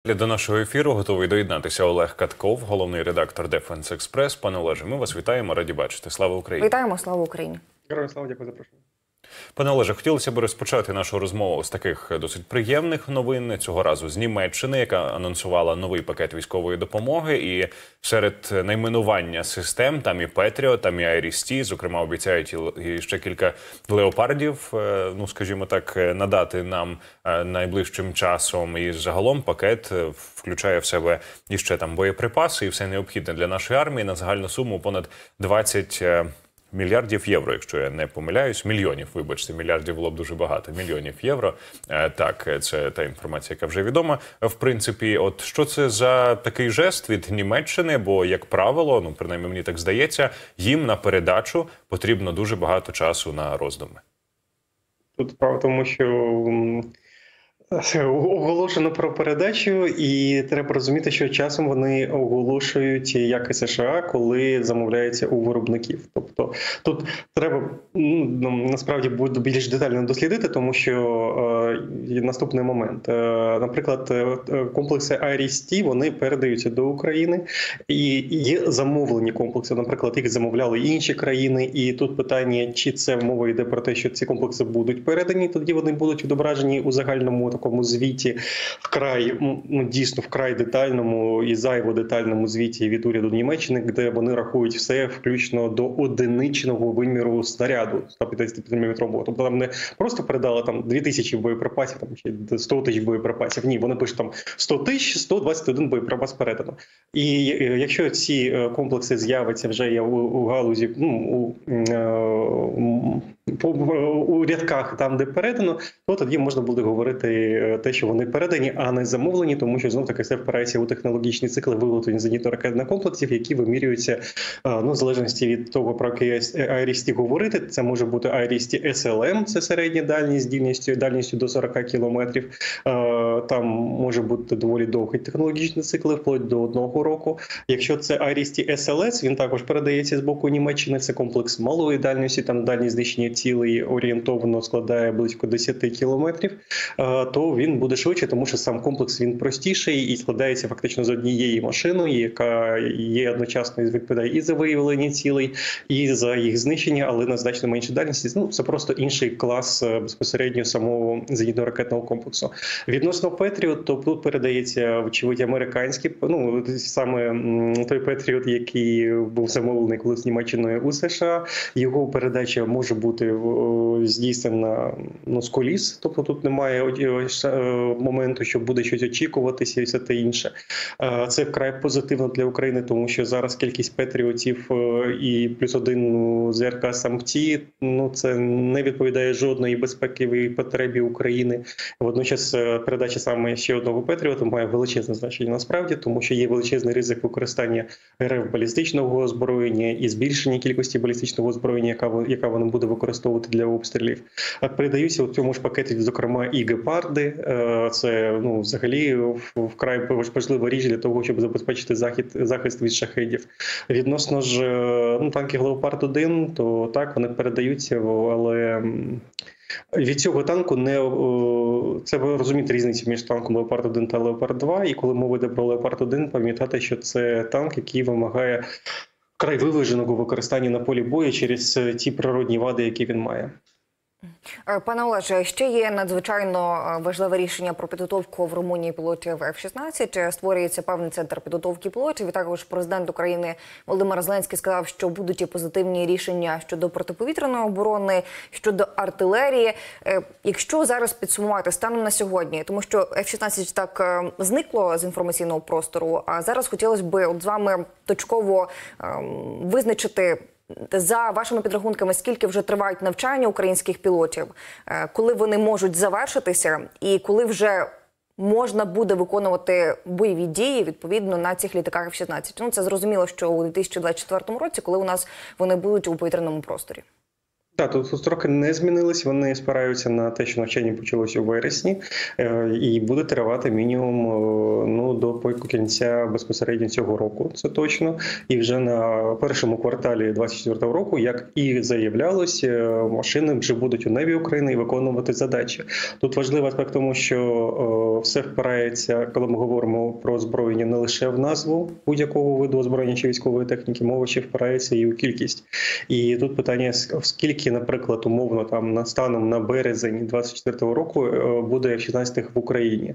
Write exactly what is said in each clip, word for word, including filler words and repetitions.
До нашого ефіру готовий доєднатися Олег Катков, головний редактор Defense Express. Пане Олеже, ми вас вітаємо, раді бачити. Слава Україні! Вітаємо, слава Україні! Героям слава, дякую за запрошення. Пане Олеже, хотілося б розпочати нашу розмову з таких досить приємних новин. Цього разу з Німеччини, яка анонсувала новий пакет військової допомоги. І серед найменування систем там і Петріот, там і Айріс-Ті, зокрема, обіцяють і ще кілька леопардів, ну, скажімо так, надати нам найближчим часом. І загалом пакет включає в себе іще там боєприпаси і все необхідне для нашої армії на загальну суму понад двадцять мільярдів євро, якщо я не помиляюсь. Мільйонів, вибачте, мільярдів було б дуже багато. Мільйонів євро. Так, це та інформація, яка вже відома. В принципі, от що це за такий жест від Німеччини? Бо, як правило, ну, принаймні мені так здається, їм на передачу потрібно дуже багато часу на роздуми. Тут справа в тому, що оголошено про передачу, і треба розуміти, що часом вони оголошують, як і США, коли замовляється у виробників. Тобто тут треба, ну, насправді буде більш детально дослідити, тому що е, наступний момент. Е, наприклад, комплекси Айріс-Ті, вони передаються до України, і є замовлені комплекси, наприклад, їх замовляли інші країни, і тут питання, чи це мова йде про те, що ці комплекси будуть передані, тоді вони будуть відображені у загальному такому звіті, вкрай, ну, дійсно вкрай детальному і зайво детальному звіті від уряду Німеччини, де вони рахують все, включно до одиничного виміру снаряду сто п'ятдесят п'ять міліметрового. Тобто там не просто передали там дві тисячі боєприпасів, там, чи сто тисяч боєприпасів. Ні, вони пишуть там сто тисяч, сто двадцять один боєприпас передано. І якщо ці комплекси з'являться вже у, у галузі, ну, у, у, у рядках там, де передано, то тоді можна буде говорити те, що вони передані, а не замовлені, тому що знов-таки все впирається у технологічні цикли виготовлення зенітно-ракетних комплексів, які вимірюються, ну, в залежності від того, про який Айріс-Ті говорити. Це може бути Айріс-Ті ес ел ем, це середня дальність, дальністю, дальністю до сорока кілометрів. Там може бути доволі довгі технологічні цикли, вплоть до одного року. Якщо це Айріс-Ті ес ел ес, він також передається з боку Німеччини, це комплекс малої дальності, там дальність знищення цілей орієнтовно складає близько десяти кілометрів, то він буде швидше, тому що сам комплекс він простіший і складається фактично з однієї машини, яка є одночасно відповідає і за виявлення цілей, і за їх знищення, але на значно меншій дальності. Ну, це просто інший клас безпосередньо самого зенітно-ракетного комплексу. Відносно Петріот, то тут передається, вочевидь, американський, ну, саме той Петріот, який був замовлений колись Німеччиною у США. Його передача може бути здійснена, ну, з коліс, тобто тут немає моменту, що буде щось очікуватися і все те інше. Це вкрай позитивно для України, тому що зараз кількість Петріотів і плюс один ЗРК «Сампті», ну, це не відповідає жодної безпековій потребі України. Водночас передача саме ще одного Петріота має величезне значення насправді, тому що є величезний ризик використання РФ балістичного озброєння і збільшення кількості балістичного озброєння, яка, яка вона буде використовувати для обстрілів. Передаються у цьому ж пакеті, зокрема, і гепарди. Це, ну, взагалі вкрай важлива річ для того, щоб забезпечити захід, захист від шахедів. Відносно ж, ну, танків Леопард один, то так, вони передаються, але від цього танку не... Це, ви розумієте різницю між танком Леопард один та Леопард два, і коли мова йде про Леопард один, пам'ятати, що це танк, який вимагає вкрай виваженого використання на полі бою через ті природні вади, які він має. Пане Олеже, ще є надзвичайно важливе рішення про підготовку в Румунії пілотів еф шістнадцять. Створюється певний центр підготовки пілотів. І також президент України Володимир Зеленський сказав, що будуть і позитивні рішення щодо протиповітряної оборони, щодо артилерії. Якщо зараз підсумувати станом на сьогодні, тому що еф шістнадцять так зникло з інформаційного простору, а зараз хотілося б от з вами точково визначити, за вашими підрахунками, скільки вже тривають навчання українських пілотів, коли вони можуть завершитися і коли вже можна буде виконувати бойові дії, відповідно, на цих літаках еф шістнадцять. Ну, це зрозуміло, що у дві тисячі двадцять четвертому році, коли у нас вони будуть у повітряному просторі. Так, тут строки не змінились, вони спираються на те, що навчання почалося у вересні і буде тривати мінімум, ну, ну до кінця безпосередньо цього року. Це точно. І вже на першому кварталі двадцять четвертого року, як і заявлялось, машини вже будуть у небі України і виконувати задачі. Тут важливий аспект тому, що о, все впирається, коли ми говоримо про озброєння, не лише в назву будь-якого виду озброєння чи військової техніки, мова ще впирається і у кількість. І тут питання, скільки, наприклад, умовно там на станом на березень двадцять четвертого року буде еф шістнадцять в Україні.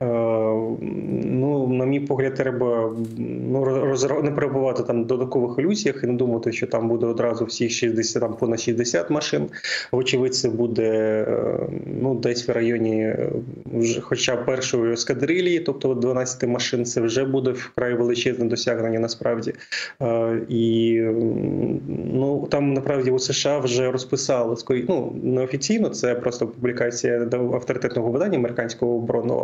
Ну, на мій погляд, треба ну, роз... не перебувати там в додаткових ілюзіях і не думати, що там буде одразу всі шістдесят, там понад шістдесят машин. Вочевидь, це буде ну, десь в районі вже хоча б першої ескадрилії, тобто дванадцять машин, це вже буде вкрай величезне досягнення насправді. І ну, там, насправді, у США вже розписали, ну, неофіційно, це просто публікація авторитетного видання американського оборонного.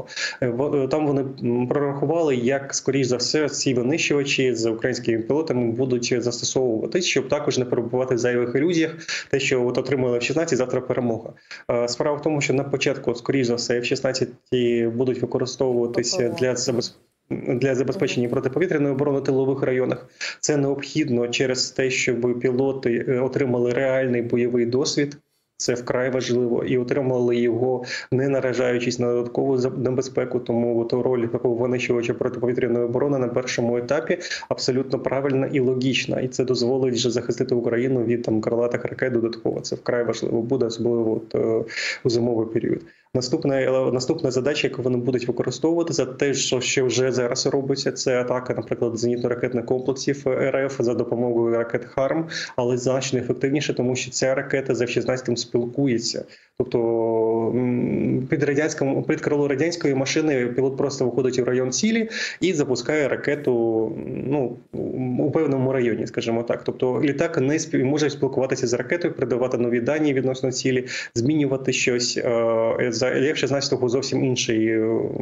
Там вони прорахували, як, скоріш за все, ці винищувачі з українськими пілотами будуть застосовуватись, щоб також не перебувати в зайвих ілюзіях, те, що от отримали еф шістнадцять, завтра перемога. Справа в тому, що на початку, скоріш за все, еф шістнадцять будуть використовуватися для забезпечення для забезпечення протиповітряної оборони в тилових районах. Це необхідно через те, щоб пілоти отримали реальний бойовий досвід. Це вкрай важливо. І отримали його, не наражаючись на додаткову небезпеку. Тому от роль такого винищувача протиповітряної оборони на першому етапі абсолютно правильна і логічна. І це дозволить вже захистити Україну від там крилатих ракет додатково. Це вкрай важливо буде, особливо от, у зимовий період. Наступна, наступна задача, яку вони будуть використовувати, за те, що, що вже зараз робиться, це атака, наприклад, зенітно-ракетних комплексів РФ за допомогою ракет «Харм», але значно ефективніше, тому що ця ракета з еф шістнадцять спілкується. Тобто під, радянському, під крило радянської машини пілот просто виходить в район цілі і запускає ракету ну, у певному районі, скажімо так. Тобто літак не спів... може спілкуватися з ракетою, передавати нові дані відносно цілі, змінювати щось. За еф шістнадцять зовсім інший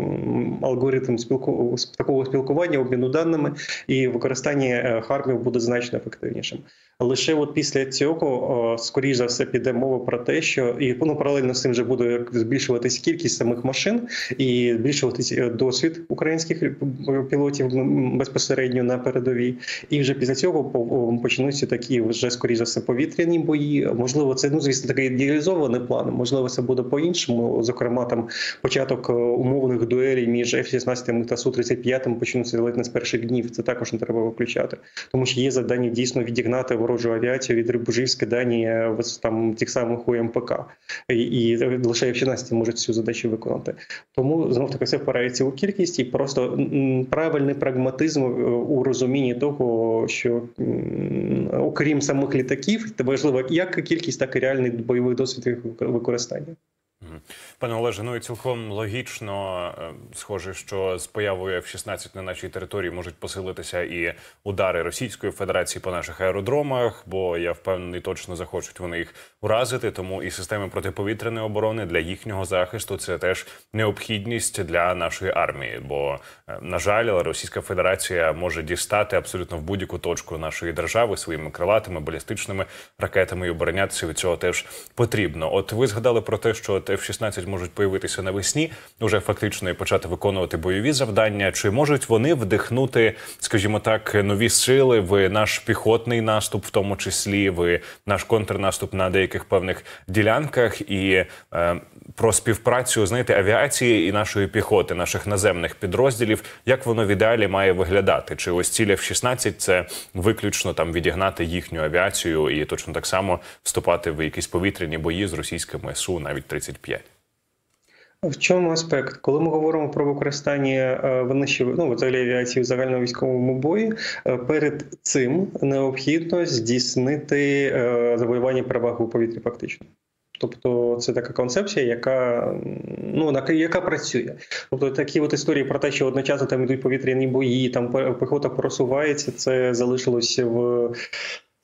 алгоритм спілку... такого спілкування, обміну даними, і використання хармів буде значно ефективнішим. Лише от після цього, скоріш за все, піде мова про те, що і ну, паралельно з цим вже буде збільшуватися кількість самих машин і збільшуватися досвід українських пілотів безпосередньо на передовій. І вже після цього почнуться такі вже, скоріш за все, повітряні бої. Можливо, це, ну, звісно, такий ідеалізований план. Можливо, це буде по-іншому. Зокрема, там початок умовних дуелей між еф шістнадцять та су тридцять п'ять почнуться ледь не з перших днів. Це також не треба виключати. Тому що є завдання дійсно відігнати ворожу авіацію від рубежів скидання там тих самих у ем пе ка. І, і лише еф шістнадцять можуть цю задачу виконати. Тому, знов-таки, все впирається у кількість і просто правильний прагматизм у розумінні того, що окрім самих літаків, важливо як кількість, так і реальний бойовий досвід їх використання. Пане Олеже, ну і цілком логічно, схоже, що з появою еф шістнадцять на нашій території можуть посилитися і удари Російської Федерації по наших аеродромах, бо я впевнений, точно захочуть вони їх уразити, тому і системи протиповітряної оборони для їхнього захисту – це теж необхідність для нашої армії, бо, на жаль, Російська Федерація може дістати абсолютно в будь-яку точку нашої держави своїми крилатими, балістичними ракетами, і оборонятися від цього теж потрібно. От ви згадали про те, що еф шістнадцять можуть появитися навесні, уже фактично і почати виконувати бойові завдання. Чи можуть вони вдихнути, скажімо так, нові сили в наш піхотний наступ, в тому числі в наш контрнаступ на деяких певних ділянках, і е, про співпрацю, знаєте, авіації і нашої піхоти, наших наземних підрозділів, як воно в ідеалі має виглядати? Чи ось ціль еф шістнадцять – це виключно там відігнати їхню авіацію і точно так само вступати в якісь повітряні бої з російськими су, навіть тридцять п'ять? В чому аспект? Коли ми говоримо про використання винищувачів, ну, взагалі авіації в загальновійськовому бої, перед цим необхідно здійснити завоювання переваги у повітрі фактично. Тобто це така концепція, яка, ну, яка працює. Тобто такі от історії про те, що одночасно там йдуть повітряні бої, там піхота просувається, це залишилося в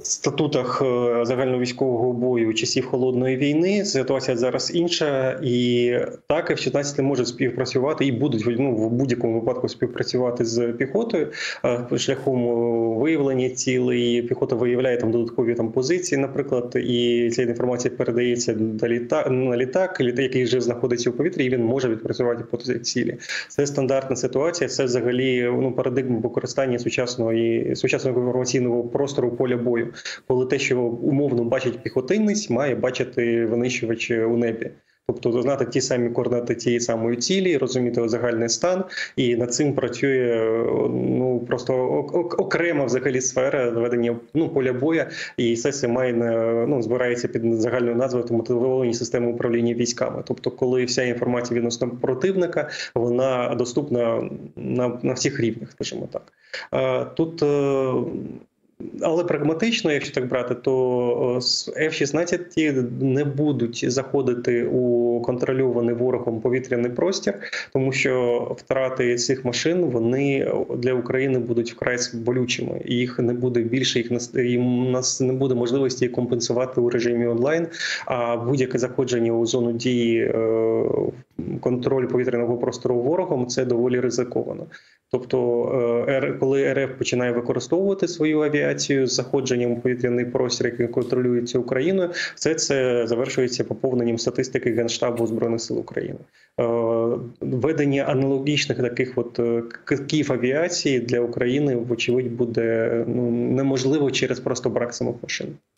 статутах е, загальновійськового бою часів холодної війни ситуація зараз інша, і так еф шістнадцять можуть співпрацювати і будуть ну, в будь-якому випадку співпрацювати з піхотою е, шляхом виявлення цілей. Піхота виявляє там додаткові там позиції, наприклад, і ця інформація передається на літак, на літак, який вже знаходиться у повітрі, і він може відпрацювати по цій цілі. Це стандартна ситуація. Це взагалі ну парадигма використання сучасного і сучасного інформаційного простору поля бою. Коли те, що умовно бачить піхотинець, має бачити винищувач у небі. Тобто знати ті самі координати тієї самої цілі, розуміти загальний стан, і над цим працює ну просто окрема взагалі сфера ведення ну, поля бою, і все це має ну, збирається під загальною назвою автоматизовані системи управління військами. Тобто, коли вся інформація відносно противника, вона доступна на, на всіх рівнях, скажімо так. Тут але прагматично, якщо так брати, то еф шістнадцять не будуть заходити у контрольований ворогом повітряний простір, тому що втрати цих машин, вони для України будуть вкрай болючими. Їх не буде більше, їх у нас не буде можливості компенсувати у режимі онлайн, а будь-яке заходження у зону дії контролю повітряного простору ворогом – це доволі ризиковано. Тобто, коли ер еф починає використовувати свою авіацію з заходженням у повітряний простір, який контролюється Україною, все це завершується поповненням статистики Генштабу Збройних сил України. Ведення аналогічних таких от китків авіації для України, вочевидь, буде ну, неможливо через просто брак самих машин.